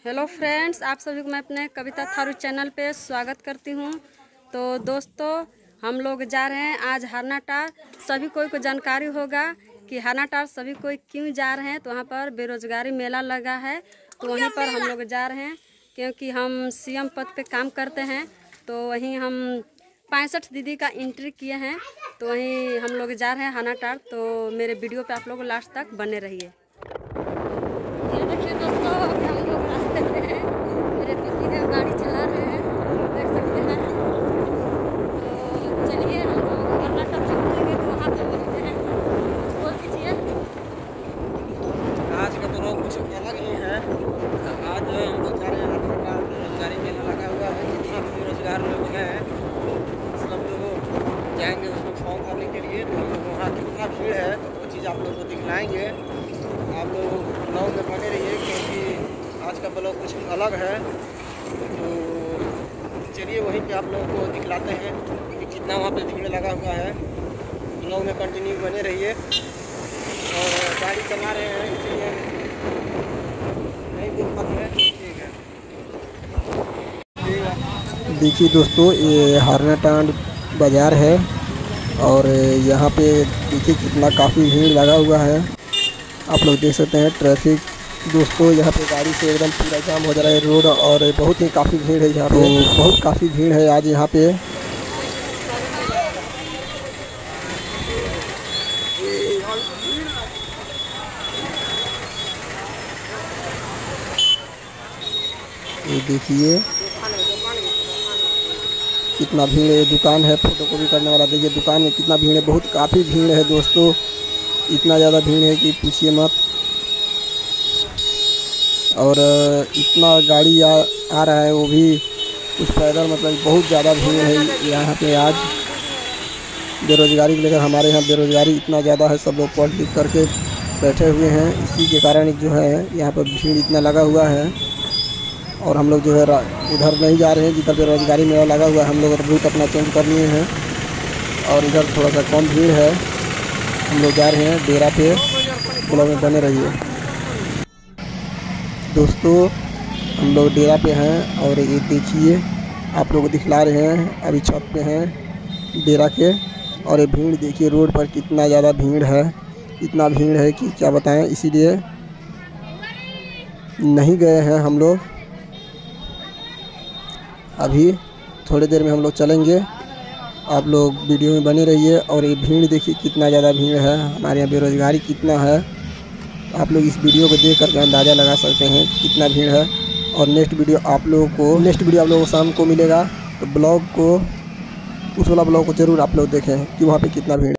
Hello friends, आप सभी को मैं अपने कविता थारू चैनल पे स्वागत करती हूँ। तो दोस्तों, हम लोग जा रहे हैं आज हरनाटार। सभी को जानकारी होगा कि हरनाटार सभी कोई क्यों जा रहे हैं। तो वहाँ पर बेरोजगारी मेला लगा है, तो वहीं पर हम लोग जा रहे हैं क्योंकि हम सीएम पद पे काम करते हैं। तो वहीं हम 65 दीदी का एंट्री किए हैं, तो वहीं हम लोग जा रहे हैं हरनाटार। तो मेरे वीडियो पे आप लोग लास्ट तक बने रहिए। देखिए दोस्तों, अभी हम लोग रास्ते में हैं। मेरे पति देव गाड़ी चला रहे हैं, देख सकते हैं। तो चलिए हम लोग हरनाटार पहुँचेंगे तो वहाँ पर मिलते हैं। कुछ बोल दीजिए। आज का तो लोग कुछ अलग ही है। आज हम लोग जा रहे हैं हरनाटार। बेरोजगारी मेला लगा हुआ है। जितना भी बेरोजगार लोग हैं सब लोग जाएंगे उसमें फॉर्म भरने के लिए। तो हम लोग वहाँ कितना भीड़ है तो वो चीज़ आप लोग को दिखलाएंगे। आप लोग ब्लॉग में बने रहिए क्योंकि आज का ब्लॉग कुछ अलग है। तो चलिए वहीं पे आप लोगों को दिखलाते हैं कि कितना वहाँ पे भीड़ लगा हुआ है। ब्लॉग में कंटिन्यू बने रहिए। और गाड़ी चला रहे हैं इसलिए नहीं दिक्कत है। ठीक है, देखिए दोस्तों, ये हरनाटार बाज़ार है और यहाँ पे देखिए कितना काफ़ी भीड़ लगा हुआ है। आप लोग देख सकते हैं ट्रैफिक दोस्तों, यहाँ पे गाड़ी से एकदम पूरा जाम हो जा रहा है रोड। और बहुत ही काफ़ी भीड़ है यहाँ पे, बहुत काफ़ी भीड़ है आज यहाँ पे। ये देखिए कितना भीड़ है। दुकान है फोटोकॉपी करने वाला, देखिए दुकान में कितना भीड़ है। बहुत काफ़ी भीड़ है दोस्तों, इतना ज़्यादा भीड़ है कि पूछिए मत। और इतना गाड़ी आ रहा है, वो भी कुछ पैदल, मतलब बहुत ज़्यादा भीड़ है यहाँ पे आज। बेरोजगारी को लेकर हमारे यहाँ बेरोजगारी इतना ज़्यादा है, सब लोग पढ़ लिख करके बैठे हुए हैं। इसी के कारण जो है यहाँ पर भीड़ इतना लगा हुआ है। और हम लोग जो है उधर नहीं जा रहे हैं जिधर बेरोजगारी मेला लगा हुआ है। हम लोग रूट अपना चेंज कर लिए हैं और इधर थोड़ा सा कम भीड़ है। हम लोग जा रहे हैं डेरा पे। ब्लॉग में बने रहिए दोस्तों। हम लोग डेरा पे हैं और ये देखिए आप लोग को दिखला रहे हैं। अभी छत पे हैं डेरा के। और ये भीड़ देखिए रोड पर कितना ज़्यादा भीड़ है, इतना भीड़ है कि क्या बताएं। इसीलिए नहीं गए हैं हम लोग। अभी थोड़ी देर में हम लोग चलेंगे। आप लोग वीडियो में बने रहिए। और ये भीड़ देखिए कितना ज़्यादा भीड़ है, हमारे यहाँ बेरोजगारी कितना है। आप लोग इस वीडियो को देख करके अंदाज़ा लगा सकते हैं कितना भीड़ है। और नेक्स्ट वीडियो आप लोगों को शाम को मिलेगा। तो ब्लॉग को, उस वाला ब्लॉग को ज़रूर आप लोग देखें कि वहाँ पे कितना भीड़ है।